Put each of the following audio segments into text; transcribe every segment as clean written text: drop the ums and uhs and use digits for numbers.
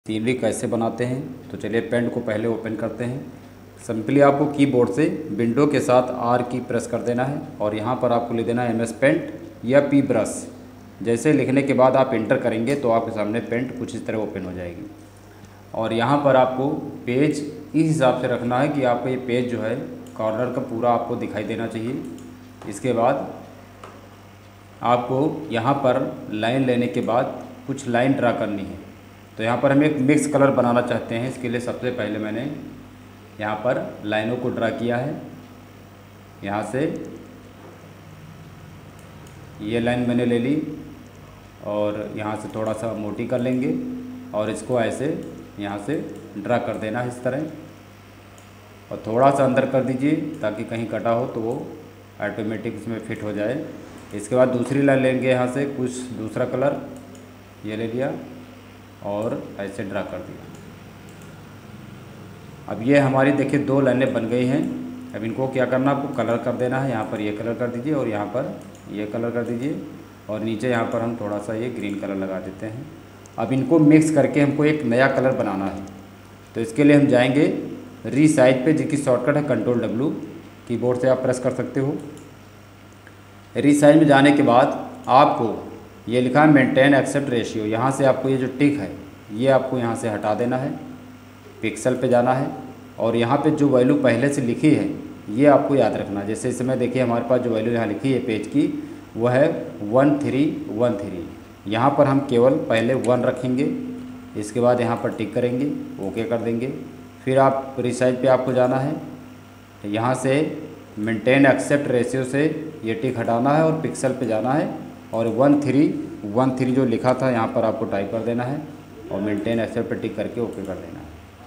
Scenery कैसे बनाते हैं। तो चलिए पेंट को पहले ओपन करते हैं। सिंपली आपको कीबोर्ड से विंडो के साथ आर की प्रेस कर देना है और यहाँ पर आपको लिख देना है एमएस पेंट या पी ब्रश। जैसे लिखने के बाद आप इंटर करेंगे तो आपके सामने पेंट कुछ इस तरह ओपन हो जाएगी। और यहाँ पर आपको पेज इस हिसाब से रखना है कि आपका ये पेज जो है कॉर्नर का पूरा आपको दिखाई देना चाहिए। इसके बाद आपको यहाँ पर लाइन लेने के बाद कुछ लाइन ड्रा करनी है। तो यहाँ पर हम एक मिक्स कलर बनाना चाहते हैं। इसके लिए सबसे पहले मैंने यहाँ पर लाइनों को ड्रा किया है। यहाँ से ये लाइन मैंने ले ली और यहाँ से थोड़ा सा मोटी कर लेंगे और इसको ऐसे यहाँ से ड्रा कर देना है इस तरह, और थोड़ा सा अंदर कर दीजिए ताकि कहीं कटा हो तो वो ऑटोमेटिक इसमें फिट हो जाए। इसके बाद दूसरी लाइन लेंगे, यहाँ से कुछ दूसरा कलर ये ले लिया और ऐसे ड्रा कर दिया। अब ये हमारी देखिए दो लाइनें बन गई हैं। अब इनको क्या करना, आपको कलर कर देना है। यहाँ पर ये कलर कर दीजिए और यहाँ पर ये कलर कर दीजिए और नीचे यहाँ पर हम थोड़ा सा ये ग्रीन कलर लगा देते हैं। अब इनको मिक्स करके हमको एक नया कलर बनाना है। तो इसके लिए हम जाएंगे रीसाइज पे, जिसकी शॉर्टकट है कंट्रोल W। कीबोर्ड से आप प्रेस कर सकते हो। रीसाइज में जाने के बाद आपको ये लिखा है मेंटेन एक्सेप्ट रेशियो। यहाँ से आपको ये जो टिक है ये आपको यहाँ से हटा देना है, पिक्सल पे जाना है और यहाँ पे जो वैल्यू पहले से लिखी है ये आपको याद रखना। जैसे इस समय देखिए हमारे पास जो वैल्यू यहाँ लिखी है पेज की वो है 1313। यहाँ पर हम केवल पहले 1 रखेंगे। इसके बाद यहाँ पर टिक करेंगे, ओके कर देंगे। फिर आप रीसाइज पे आपको जाना है। तो यहाँ से मेंटेन एक्सेप्ट रेशियो से ये टिक हटाना है और पिक्सल पे जाना है और 1313 जो लिखा था यहाँ पर आपको टाइप कर देना है और मेंटेन एक्सेप्ट पे टिक करके ओके कर देना है।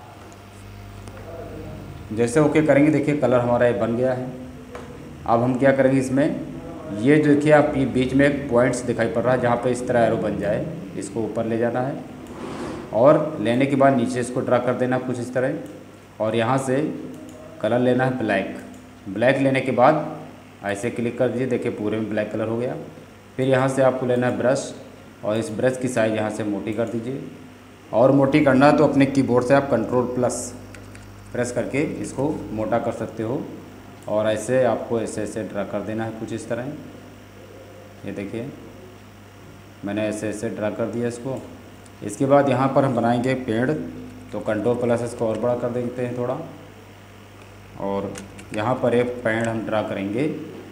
जैसे ओके करेंगे देखिए कलर हमारा ये बन गया है। अब हम क्या करेंगे, इसमें ये जो देखिए आप ये बीच में एक पॉइंट्स दिखाई पड़ रहा है जहाँ पे इस तरह एरो बन जाए, इसको ऊपर ले जाना है और लेने के बाद नीचे इसको ड्रा कर देना कुछ इस तरह। और यहाँ से कलर लेना है ब्लैक। ब्लैक लेने के बाद ऐसे क्लिक कर दीजिए, देखिए पूरे में ब्लैक कलर हो गया। फिर यहाँ से आपको लेना है ब्रश और इस ब्रश की साइज़ यहाँ से मोटी कर दीजिए। और मोटी करना है तो अपने कीबोर्ड से आप कंट्रोल+ प्रेस करके इसको मोटा कर सकते हो और ऐसे आपको ऐसे ड्रा कर देना है कुछ इस तरह। ये देखिए मैंने ऐसे ड्रा कर दिया इसको। इसके बाद यहाँ पर हम बनाएंगे पेड़। तो कंट्रोल+ इसको और बड़ा कर देते हैं थोड़ा और यहाँ पर एक पेड़ हम ड्रा करेंगे।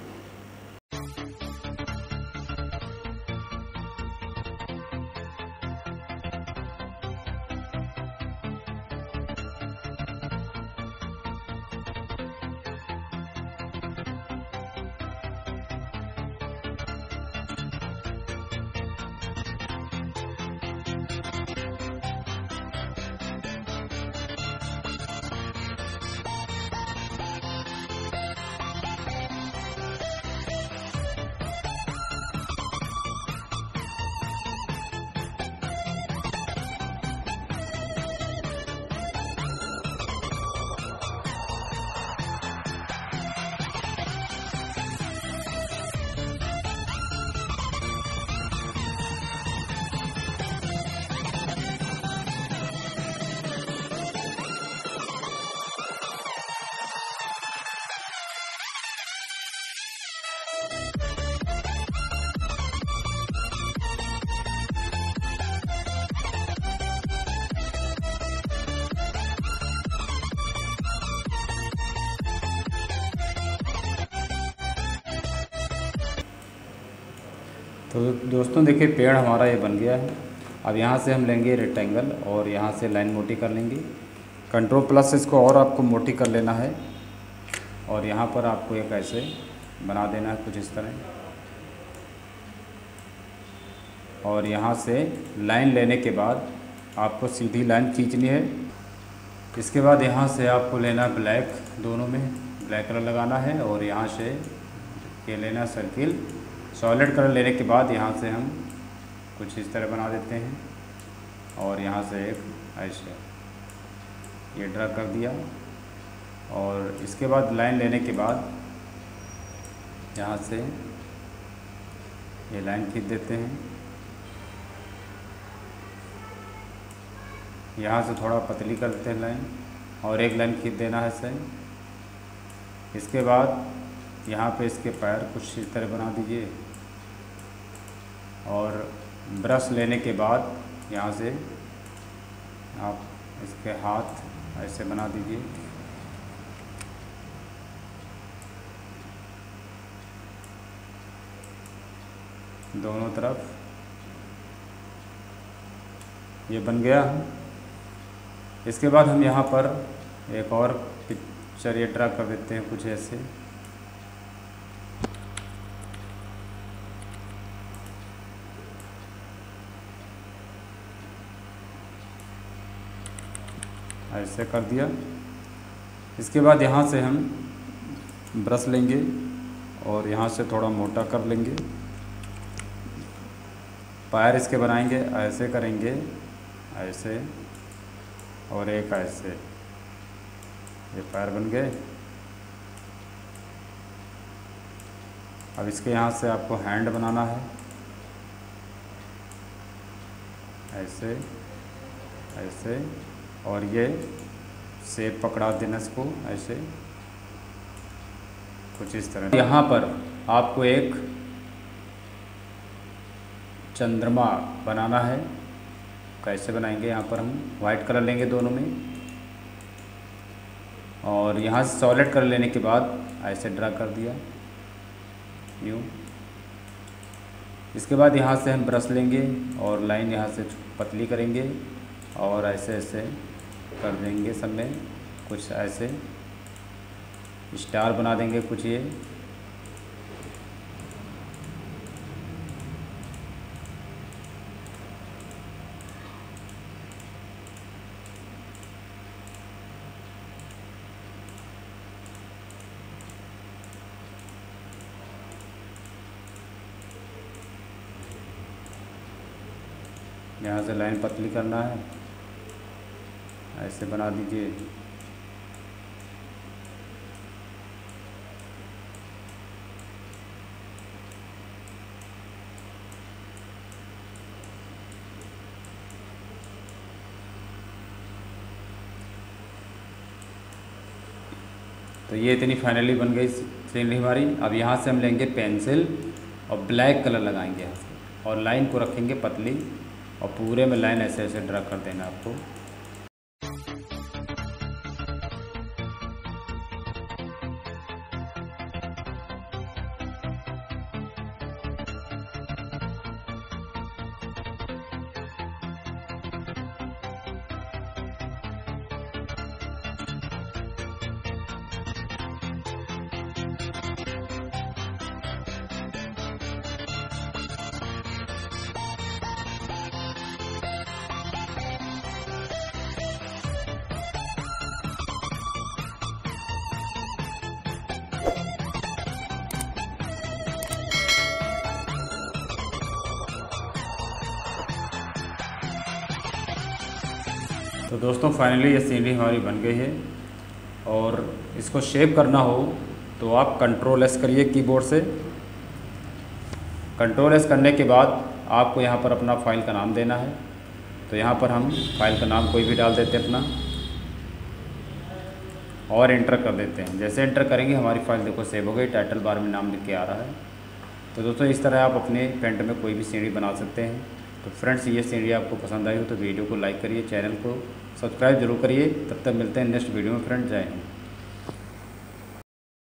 तो दोस्तों देखिए पेड़ हमारा ये बन गया है। अब यहाँ से हम लेंगे रेक्टेंगल और यहाँ से लाइन मोटी कर लेंगे। कंट्रोल+ से इसको और आपको मोटी कर लेना है और यहाँ पर आपको एक ऐसे बना देना है कुछ इस तरह। और यहाँ से लाइन लेने के बाद आपको सीधी लाइन खींचनी है। इसके बाद यहाँ से आपको लेना ब्लैक, दोनों में ब्लैक कलर लगाना है और यहाँ से ये लेना सर्किल। सॉलिड कलर लेने के बाद यहाँ से हम कुछ इस तरह बना देते हैं और यहाँ से एक ऐसे ये ड्रा कर दिया। और इसके बाद लाइन लेने के बाद यहाँ से ये लाइन खींच देते हैं यहाँ से थोड़ा पतली कर देते हैं लाइन और एक लाइन खींच देना है इसे। इसके बाद यहाँ पे इसके पैर कुछ इस तरह बना दीजिए और ब्रश लेने के बाद यहाँ से आप इसके हाथ ऐसे बना दीजिए। दोनों तरफ ये बन गया। इसके बाद हम यहाँ पर एक और पिक्चर ये ड्रा कर देते हैं कुछ ऐसे। ऐसे कर दिया। इसके बाद यहाँ से हम ब्रश लेंगे और यहाँ से थोड़ा मोटा कर लेंगे। पैर इसके बनाएंगे, ऐसे करेंगे, ऐसे और एक ऐसे, ये पैर बन गए। अब इसके यहाँ से आपको हैंड बनाना है, ऐसे ऐसे, और ये शेप पकड़ा देना इसको ऐसे कुछ इस तरह। यहाँ पर आपको एक चंद्रमा बनाना है। कैसे बनाएंगे, यहाँ पर हम वाइट कलर लेंगे दोनों में और यहाँ से सॉलिड कलर लेने के बाद ऐसे ड्रा कर दिया यूँ। इसके बाद यहाँ से हम ब्रश लेंगे और लाइन यहाँ से पतली करेंगे और ऐसे ऐसे कर देंगे। सब में कुछ ऐसे स्टार बना देंगे कुछ ये। यहाँ से लाइन पतली करना है, ऐसे बना दीजिए। तो ये इतनी फाइनली बन गई सीनरी हमारी। अब यहाँ से हम लेंगे पेंसिल और ब्लैक कलर लगाएंगे यहाँ से और लाइन को रखेंगे पतली और पूरे में लाइन ऐसे ऐसे ड्रा कर देना आपको। तो दोस्तों फाइनली ये सीनरी हमारी बन गई है और इसको शेप करना हो तो आप कंट्रोल एस करिए कीबोर्ड से। कंट्रोल एस करने के बाद आपको यहाँ पर अपना फ़ाइल का नाम देना है। तो यहाँ पर हम फाइल का नाम कोई भी डाल देते हैं अपना और एंटर कर देते हैं। जैसे एंटर करेंगे हमारी फ़ाइल देखो सेव हो गई, टाइटल बार में नाम लिख के आ रहा है। तो दोस्तों इस तरह आप अपने पेंट में कोई भी सीनरी बना सकते हैं। तो फ्रेंड्स ये सीनरी आपको पसंद आई हो तो वीडियो को लाइक करिए, चैनल को सब्सक्राइब जरूर करिए। तब तक मिलते हैं नेक्स्ट वीडियो में फ्रेंड्स। जय हिंद।